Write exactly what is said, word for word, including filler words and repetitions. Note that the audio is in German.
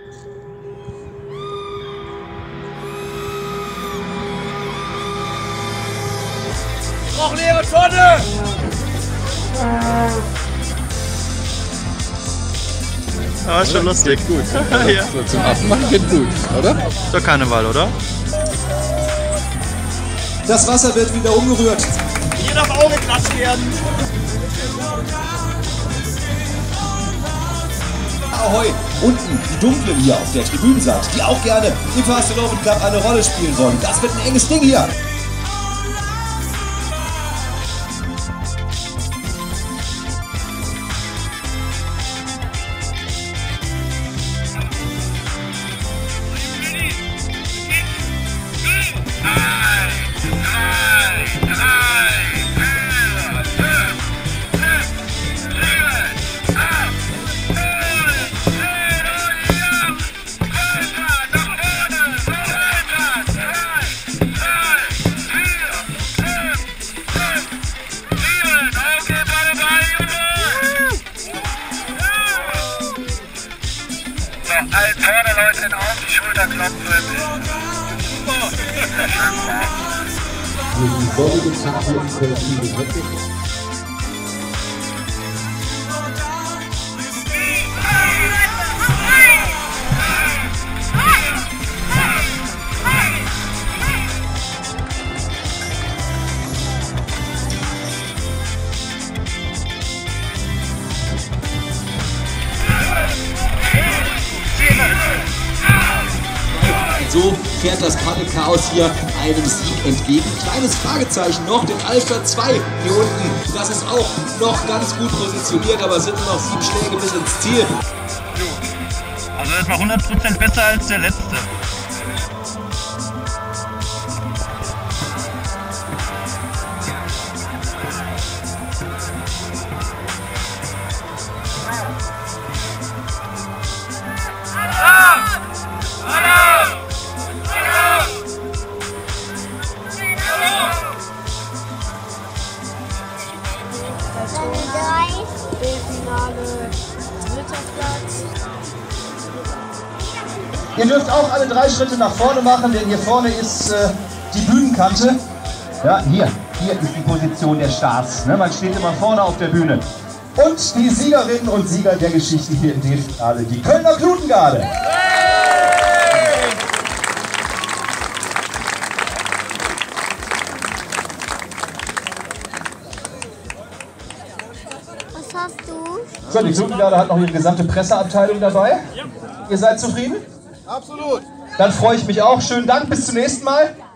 Ich brauche leere Tonne! Ja, ist schon lustig. Gut. Ja. So zum Abmachen geht gut, oder? Ist doch Karneval, oder? Das Wasser wird wieder umgerührt. Hier darf auch geklatscht werden. Ahoi! Unten die Dunklen hier auf der Tribünenseite, die auch gerne im Fastelovend Cup eine Rolle spielen wollen. Das wird ein enges Ding hier. Alle vorne Leute auf die Schulter klopfen. Die vorigen Tag können viele wirklich. So fährt das Paddelchaos hier einem Sieg entgegen. Kleines Fragezeichen noch, den Alster zwei hier unten. Das ist auch noch ganz gut positioniert, aber sind nur noch sieben Schläge bis ins Ziel. Also das war hundert Prozent besser als der letzte. B-Finale, dritter Platz. Ihr dürft auch alle drei Schritte nach vorne machen, denn hier vorne ist äh, die Bühnenkante. Ja, hier, hier ist die Position der Stars. Ne? Man steht immer vorne auf der Bühne. Und die Siegerinnen und Sieger der Geschichte hier im D-Finale, die Kölner Klutengarde. Was hast du? So, die Klutengarde hat noch ihre gesamte Presseabteilung dabei. Ihr seid zufrieden? Absolut. Dann freue ich mich auch. Schönen Dank, bis zum nächsten Mal.